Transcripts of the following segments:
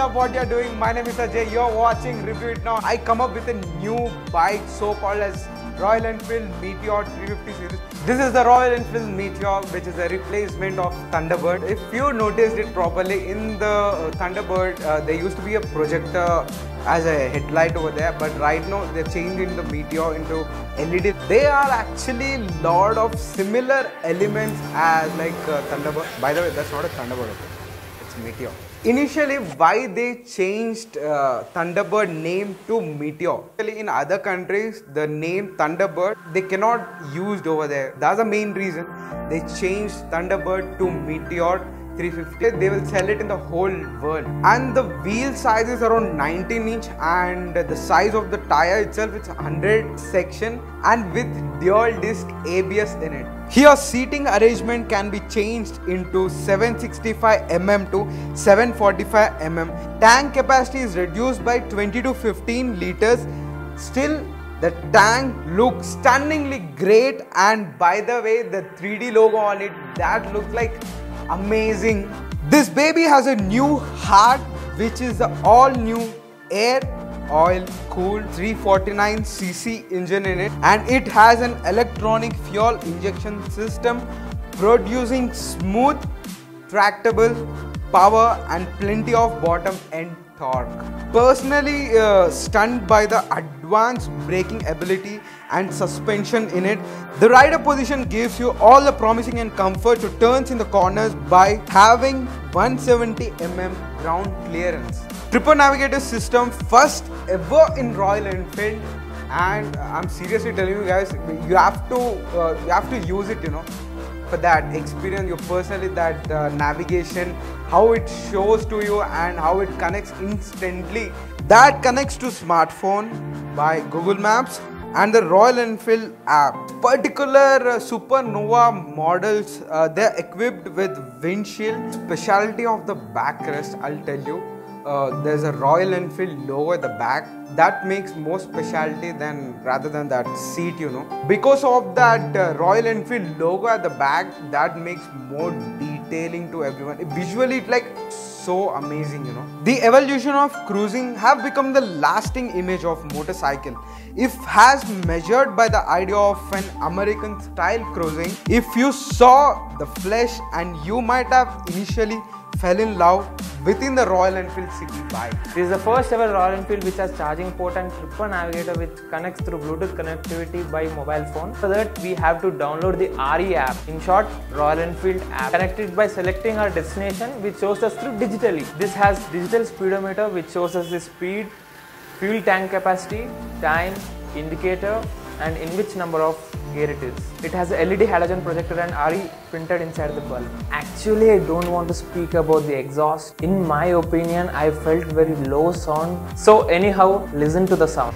up? What you're doing? My name is Ajay. You're watching Review It Now. I come up with a new bike so-called as Royal Enfield Meteor 350 series. This is the Royal Enfield Meteor, which is a replacement of Thunderbird. If you noticed it properly, in the Thunderbird, there used to be a projector as a headlight over there, but right now they're changing the Meteor into LED. They are actually lot of similar elements as like Thunderbird. By the way, that's not a Thunderbird, it's Meteor. Initially, why they changed Thunderbird name to Meteor? In other countries, the name Thunderbird, they cannot use over there. That's the main reason they changed Thunderbird to Meteor 350. They will sell it in the whole world. And the wheel size is around 19 inch and the size of the tire itself is 100 section and with dual disc ABS in it. Here seating arrangement can be changed into 765 mm to 745 mm. Tank capacity is reduced by 20 to 15 liters. Still, the tank looks stunningly great, and by the way, the 3D logo on it, that looks like amazing. This baby has a new heart, which is the all new air oil cooled 349cc engine in it, and it has an electronic fuel injection system producing smooth tractable power and plenty of bottom end torque. Personally stunned by the advanced braking ability and suspension in it. The rider position gives you all the promising and comfort to turns in the corners by having 170 mm ground clearance. Tripper navigator system, first ever in Royal Enfield, and I'm seriously telling you guys, you have to use it, you know, for that experience, you personally, that navigation, how it shows to you and how it connects instantly. That connects to smartphone by Google Maps and the Royal Enfield app. Particular Supernova models, they're equipped with windshield. Specialty of the backrest, I'll tell you. There's a Royal Enfield logo at the back that makes more specialty rather than that seat, you know. Because of that Royal Enfield logo at the back, that makes more detailing to everyone. Visually, it's like so amazing, you know. The evolution of cruising have become the lasting image of motorcycle. If has measured by the idea of an American style cruising, if you saw the flesh, and you might have initially fell in love within the Royal Enfield city bike. This is the first ever Royal Enfield which has charging port and tripper navigator which connects through Bluetooth connectivity by mobile phone. For that, we have to download the RE app. In short, Royal Enfield app. Connected by selecting our destination, which shows us through digitally. This has digital speedometer which shows us the speed, fuel tank capacity, time, indicator, and in which number of gear it is. It has a LED halogen projector and RE printed inside the bulb. Actually, I don't want to speak about the exhaust. In my opinion, I felt very low sound. So anyhow, listen to the sound.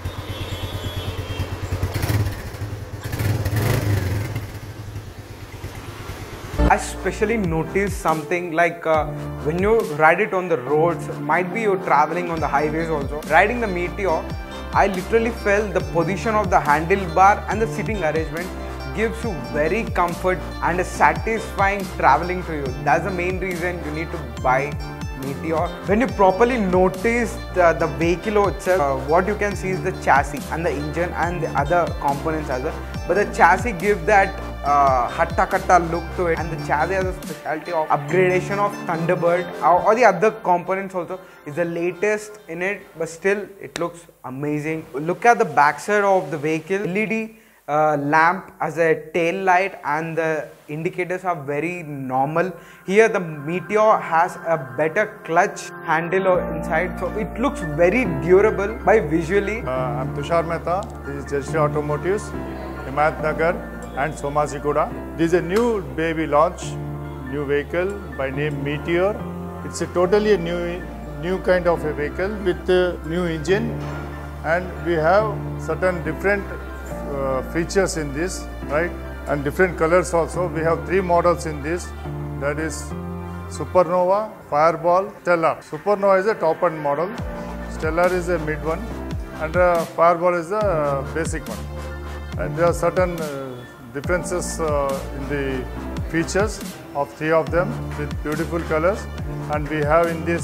I especially noticed something like when you ride it on the roads, might be you're traveling on the highways also. Riding the Meteor, I literally felt the position of the handlebar and the seating arrangement gives you very comfort and a satisfying traveling to you. That's the main reason you need to buy Meteor. When you properly notice the vehicle itself, what you can see is the chassis and the engine and the other components as well. But the chassis gives that hatta-katta look to it, and the chassis has a specialty of upgradation of Thunderbird or the other components also is the latest in it, but still it looks amazing. Look at the backside of the vehicle. LED lamp as a tail light and the indicators are very normal. Here the Meteor has a better clutch handle inside, so it looks very durable by visually. I'm Tushar Mehta. This is Jayashree Automotives, Himayat Nagar and Somajiguda. This is a new baby launch, new vehicle by name Meteor. It's a totally new kind of a vehicle with a new engine, and we have certain different features in this, right? And different colors also. We have 3 models in this. That is Supernova, Fireball, Stellar. Supernova is a top-end model. Stellar is a mid one, and Fireball is a basic one. And there are certain differences in the features of 3 of them with beautiful colors. And we have in this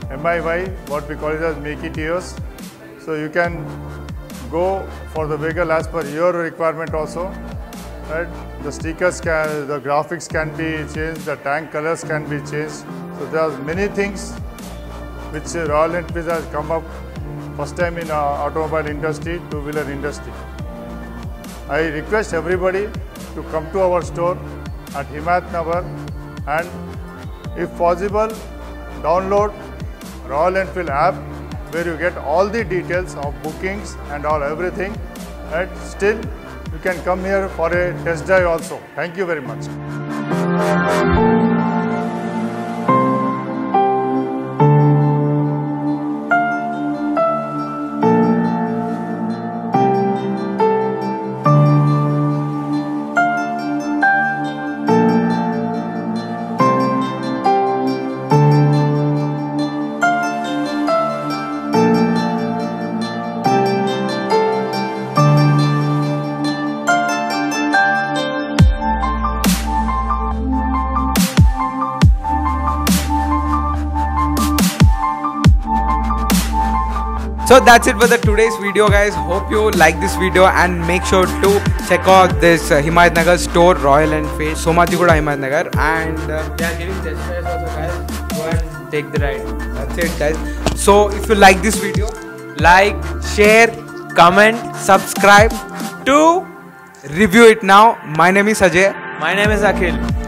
MIY, what we call it as Make It Yours. So you can go for the vehicle as per your requirement also. Right? The stickers can, the graphics can be changed, the tank colors can be changed. So there are many things which Royal Enfield has come up first time in automobile industry, two-wheeler industry. I request everybody to come to our store at Himayatnagar and if possible download Royal Enfield app where you get all the details of bookings and all everything. Right? Still you can come here for a test drive also. Thank you very much. So that's it for the today's video, guys. Hope you like this video and make sure to check out this Himayatnagar store, Royal Enfield, Somajiguda, Himayatnagar, and They are giving test drives also, guys. Go and take the ride. that's it, guys. So if you like this video, Like, share, comment, subscribe to Review It Now. My name is Ajay. my name is Akhil.